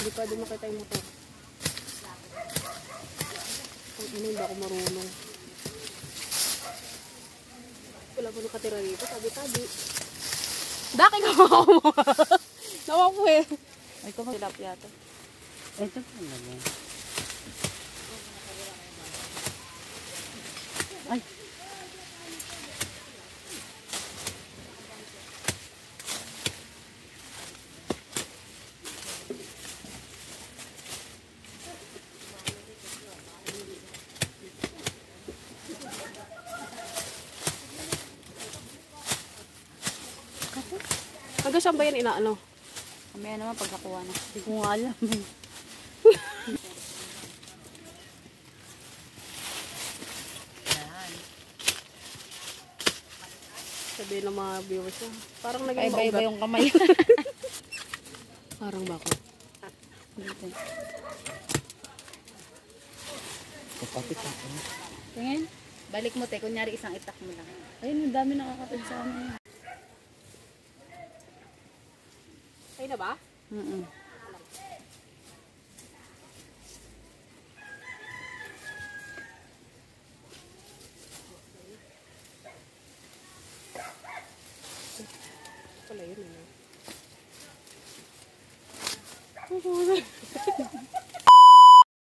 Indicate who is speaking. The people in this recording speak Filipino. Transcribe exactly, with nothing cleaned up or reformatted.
Speaker 1: Hindi pa din makita yung motor. Ang ina, hindi ako marunong. Wala pa nakatira dito, tabi-tabi. Daki ka mo ako mo. Nawa ko eh.
Speaker 2: Ay, kung mag-silap yata. Ito pa naman. Ay.
Speaker 1: Hanggang saan ba yan inaano?
Speaker 2: Kamaya naman pagkakuha na. Hindi ko nga alam.
Speaker 1: Sabihin ng mga viewers na, parang naging
Speaker 2: ay,
Speaker 1: maugat.
Speaker 2: iba yung kamay.
Speaker 1: Parang bako.
Speaker 2: Dito.
Speaker 3: Kapatid ka.
Speaker 2: Tingin. Balik mo te. Kunyari isang itak mo lang. Ayun, ang dami nakakapid sa amin.
Speaker 1: Ay na ba?
Speaker 2: Mm-mm.